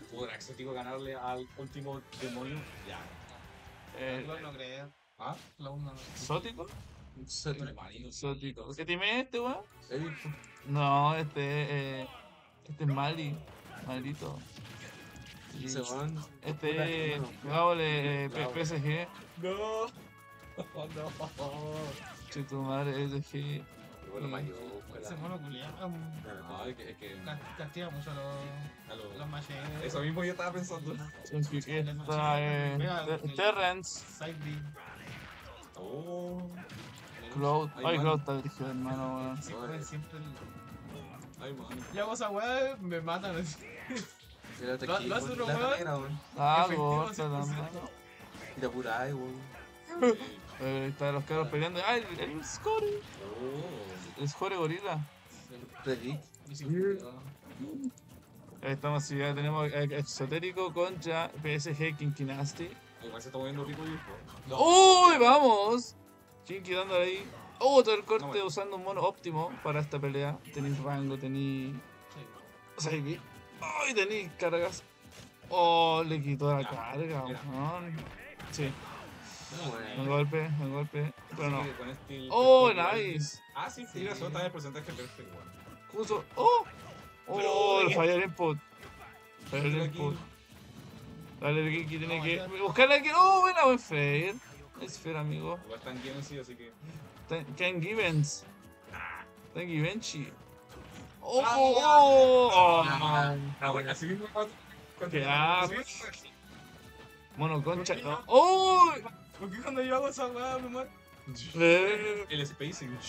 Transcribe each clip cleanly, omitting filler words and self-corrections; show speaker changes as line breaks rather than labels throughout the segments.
¿Podrá exótico ganarle al último demonio? Ya.
No creo.
¿Ah?
La una.
¿Exótico?
Marino.
Exótico. ¿Qué team es este, weón?
Eric,
No, este es Mali. Malito. Y
se van.
este es.
Bueno,
Hagámosle
Bravo.
PSG.
No. Oh, no.
Che, tu madre, PSG.
Bueno, mayor.
Ese mono culiado.
No, es que
Castiga mucho
a
los machetes.
eso mismo yo estaba pensando.
Esta es Terrence.
Sideby.
Oh.
Cloud.
Ay,
Ay,
man.
Cloud está dirigido, hermano, weón.
Siempre.
Ay, man.
Yo hago esa weá, me matan así.
Quédate
Lo-
aquí,
lo hace
con
otro
la
weón.
cadera, weón.
Ah,
Efectivo,
corta la
100%.
mano.
Y te apuráis, weón.
Ahí están los carros peleando. ¡Ay, el Score!
Oh.
El Score Gorila.
Feliz.
Y siempre-
Ahí estamos, si ya tenemos Exotérico contra PSG Kinky Nasty.
Igual se está moviendo rico y hijo.
¡Uy, vamos! Kinky dándole ahí. ¡Oh, todo el corte
No, bueno.
usando un mono óptimo para esta pelea! Tenéis rango, tenéis. Saibi. ¡Ay, tenéis cargas! ¡Oh, le quitó la
Ya,
carga,
mira.
weón! Sí,
Bueno.
un golpe, pero no.
Así que con este-
¡Oh,
este igual-
nice!
Ah, sí, sí, eso está en el porcentaje perfecto, igual.
Justo. ¡Oh! ¡Oh!
Pero-
Le falló el input. Falló el
Pero
input.
aquí-
Dale, el Kinky tiene
No,
que
ya.
buscarle aquí. ¡Oh, buena, buen fair! Es fair, amigo.
Igual están bien sí, así que.
Ken Givens. Ken Givenchy. ¡Oh!
Ah,
¡Oh! ¡Oh!
Ah, bueno, así mismo.
¡Qué asco! Mono concha. No. ¡Oh!
¿Por qué cuando yo hago esa weá me muero?
El spacing.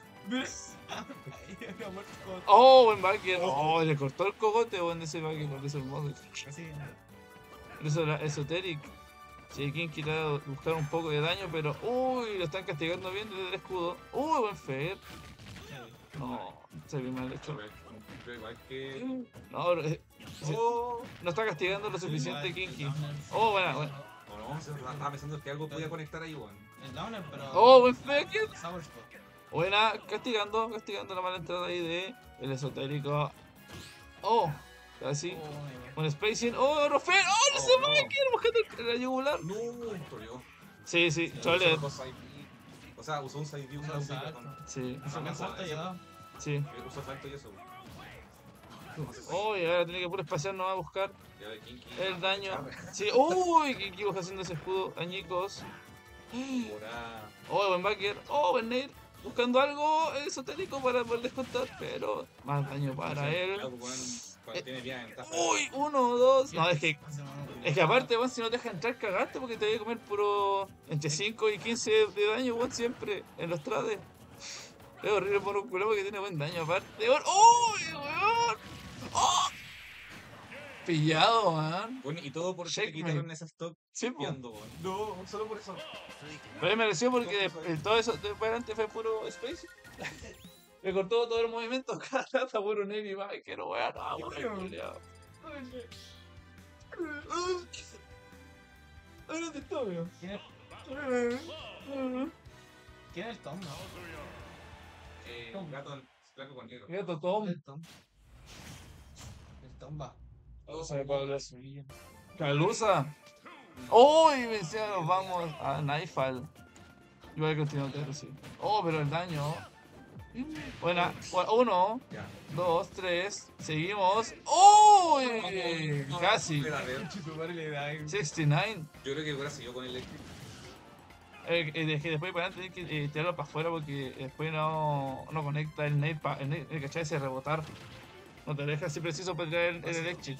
Me muero con-
¡Oh, buen backer! ¡Oh! Le cortó el cogote, buen ese backer, por eso hermoso.
Así.
Por eso era Esoteric. Si hay quien quiera buscar un poco de daño, pero. ¡Uy! Lo están castigando bien desde el escudo. ¡Uy! Buen fair. No, se ve mal hecho.
Pero igual que.
No,
Oh,
no está castigando lo suficiente Kinky. Oh, buena, buena.
o no, estaba pensando que algo podía conectar ahí, weón.
El downer, pero.
¡Oh, buen faker!
Sour Spot.
Buena, castigando la mala entrada ahí de el esotérico. Oh, casi. Un spacing. Oh, Rafael. Oh, no se va, quiero buscando la yugular.
No, corrió.
Sí, sí, Cholet.
O sea, usó un side view,
Usó
un
salto.
perdón.
Sí,
Eso me salta ya.
sí.
Usó salto y eso.
Oh, y ahora tiene que puro espaciar, no va a buscar
Ya de Kinky.
el daño. Sí, uy, Kinky busca haciendo ese escudo. Añicos.
Ahora.
Oh, buen backer. Oh, buen nail. Buscando algo esotérico para poder descontar, pero más daño para él.
Cuando tiene bien ventaja.
Uy, 1, 2. No, es que aparte, weón, si no te deja entrar, cagaste porque te voy a comer puro entre 5 y 15 de daño, weón, siempre en los trades. Es horrible por un culo porque tiene buen daño aparte, weón. ¡Uy, weón! ¡Oh! Pillado, weón.
Bueno, y todo por que
Checkmate.
quitaron esa stock
Sí, po.
piando, weón. No, solo por eso.
Pero me mereció porque todo eso después adelante fue puro space. Me cortó todo el movimiento, cada rato puro nail y va, que no weón, no, weón, culiao. Ay, no te estoy, weón.
¿Quién es el Tom?
Un gato blanco con negro.
Gato Tom.
El Tom. El Tom va.
No sabe cuál hablar. Calusa. ¡Uy! Vencía, nos vamos a Nightfall. Igual que continuó Terro, sí. Oh, pero el daño. Buena. 1,
Ya.
2, 3. Seguimos. ¡Uy! Casi.
Pero, a ver,
69.
yo creo que hubiera seguido con el electric.
Es que después para adelante tienes que tirarlo para afuera porque después no conecta el nail, el cachai ese rebotar. No te deja así preciso para tirar el electric.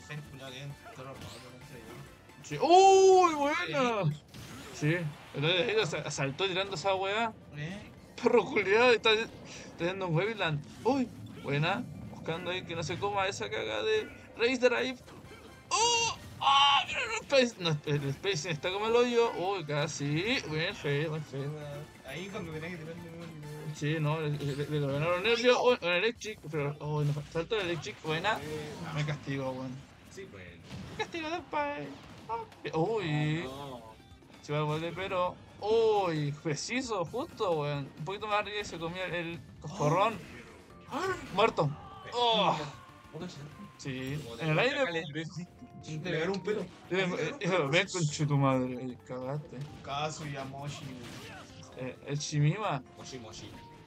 Sí. ¡Uy! ¡Buena! Sí. Entonces ellos saltó tirando esa weá. Perro culiado, está teniendo un Webiland. ¡Uy! Buena. Buscando ahí que no se coma esa caga de Race Drive. ¡Oh! ¡Ah! Pero el spacing está como el hoyo. ¡Uy! Casi. Buen fe, buen fe.
Ahí cuando tenés que tirarle un.
Sí, no, le ganaron nervios. ¡Oh! Un electric. Pero, ¡oh! No, saltó el electric. Buena. Me castigo, weón.
Sí, pues.
Me castigo después. ¡Uy!
No.
Se va a volver, pero. ¡Uy! Preciso, justo, weón. Un poquito más arriba y se comía el coscorrón. Muerto. ¡Oh! Sí. En el aire.
Le pegaron un pelo.
Ven con tu madre, cagaste.
Kazuya Moshi.
El Shimima.
Moshi Moshi.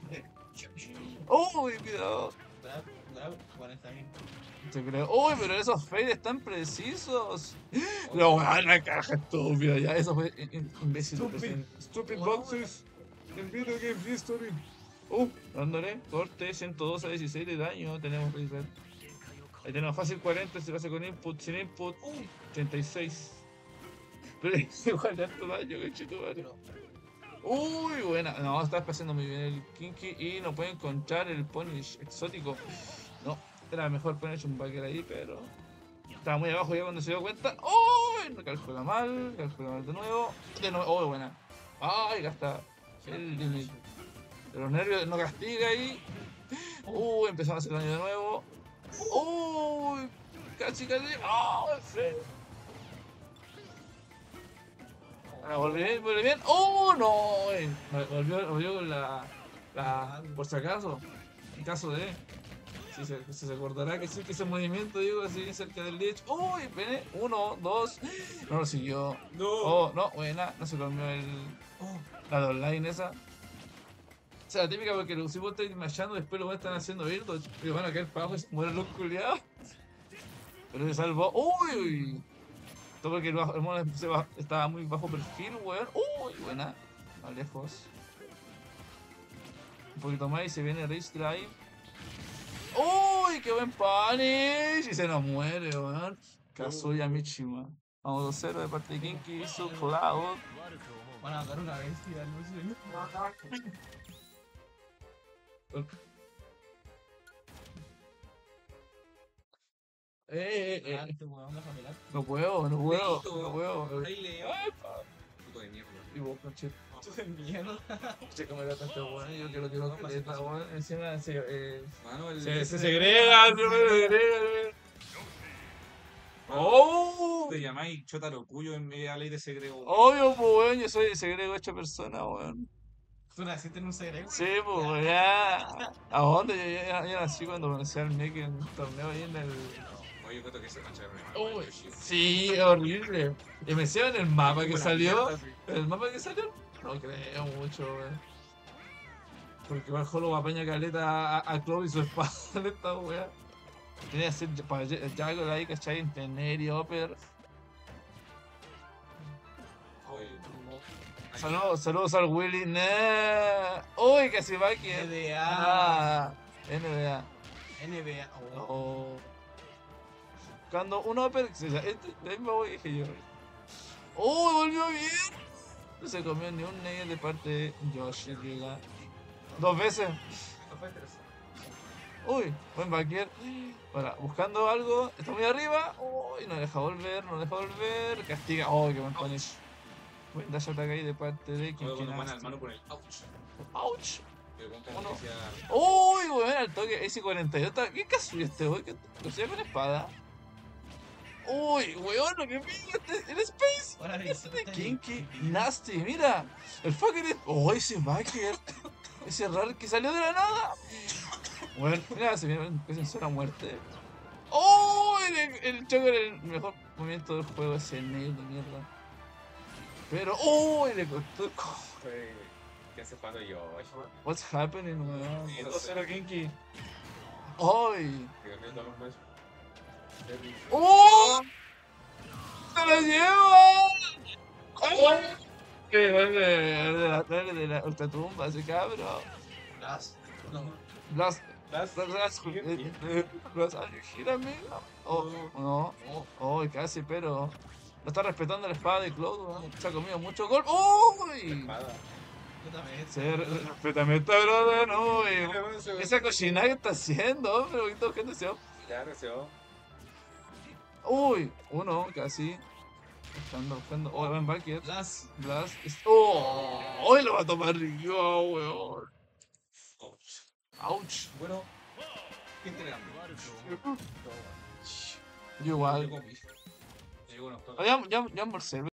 Uy, cuidado.
Bravo. Bueno, está bien.
Te creo. Uy, pero esos fades están precisos. La buena caja estúpida. Ya, eso fue imbécil. Stupid boxes. En video game history. Dándole corte 112 a 16 de daño. Tenemos reset. Ahí tenemos fácil 40, se hace con input, sin input. 36. Pero igual de alto daño, conchetumare. Uy, buena. No, está pasando muy bien el Kinky y no puede encontrar el Punish exótico. No, era mejor ponerse un backer ahí, pero estaba muy abajo ya cuando se dio cuenta. ¡Uy! No calcula mal de nuevo. ¡Uy, buena! ¡Ay, gasta! El límite. De los nervios no castiga ahí. Empezamos a hacer daño de nuevo. ¡Uy! Casi. ¡Oh! Sí. Ahora vuelve bien. ¡Oh, no! Volvió con la. Por si acaso. En caso de. Si se acordará que existe ese movimiento, digo, así cerca del Lich. ¡Uy! Viene. 1, 2. No lo siguió.
No.
Oh, no, buena. No se comió la de online esa. O sea, la típica porque los si vos estáis machando, después lo están haciendo virtual y van a caer para abajo y se mueren los culiados. Pero se salvó. ¡Uy! Todo porque el mono estaba muy bajo perfil, weón. ¡Uy! Buena. A lejos. Un poquito más y se viene Rage Drive. ¡Uy! ¡Qué buen punish! Y se nos muere, weón. Kazuya Michima. Vamos 2-0 de parte de Kinky y su Cloud.
Van a dar una bestia, no sé.
No puedo.
Ahí le. Puto de mierda.
Y vos, conche.
Puto de mierda.
Che, como era tanto bueno, yo que lo quiero completa, weón. Encima
Mano,
se segrega, se segrega. ¡Oh!
Te llamáis Chotaro Cuyo en media ley de segrego.
Obvio, pues, weón, yo soy segrego hecho persona, weón.
¿Tú naciste en un segrego?
Sí, pues, ya. ¿A dónde? Yo nací cuando conocí al Nick en un torneo ahí en el.
Oye, yo creo que se mancha de
Uy, sí, horrible. Y me decían el mapa que salió. ¿El mapa que salió? No creo mucho, weón. Porque igual Holo apaña caleta a Chloe y su espada en esta weá. Tenía que ser para Jago ahí, ¿cachai? En tener y Upper. Saludos al Willy. Nah. Uy, casi va aquí.
NBA.
NBA.
NBA.
Oh. Cuando un Upper. De ahí me voy, dije yo. ¡Oh, volvió bien! No se comió ni un nail de parte de Yoshi, llega. 2 veces. Uy, buen backer. Ahora, buscando algo. Está muy arriba. Uy, no deja volver. Castiga. Oh, qué buen punish. Buen dash attack ahí de parte de
Cuando
quien
van al mano con el ouch.
¡Ouch!
Pero con como decía.
Uy, weón, al toque. S42. ¿Qué caso este, weón? ¿Lo hacía con espada? Uy, weón, lo que pilla el Space.
Ahora
Este de Kinky. Nasty, mira. El fucker es. Oh, ese backer. Ese raro que salió de la nada. Bueno, mira, se viene una muerte. ¡Oh! El Joker, el mejor movimiento del juego, ese nail de mierda. Pero, ¡oh! Le costó el
¿Qué hace falta yo?
What's happening, weón?
Sí, 2-0
Kinky. ¡Ay!
¡Oh!
¡Oh! ¡Se lo lleva! ¡Oh! Que dale de la ultratumba ese cabrón. Blast. Gira, amigo. Oh, no. Oh, casi, pero. No está respetando la espada de Cloud, ¿no? Se ha comido mucho gol. ¡Uy! Sí, respétame esta, brother, no, esa cochinada que está haciendo, hombre, porque toda gente se va.
Ya, se va.
Uy, uno, casi. Buscando. Oh, ven back,
Blast.
Oh, hoy lo va a tomar arriba, weón. Ouch.
Bueno, ¿quién te gana?
Yo igual.
Yo comí.
Ya almorcé.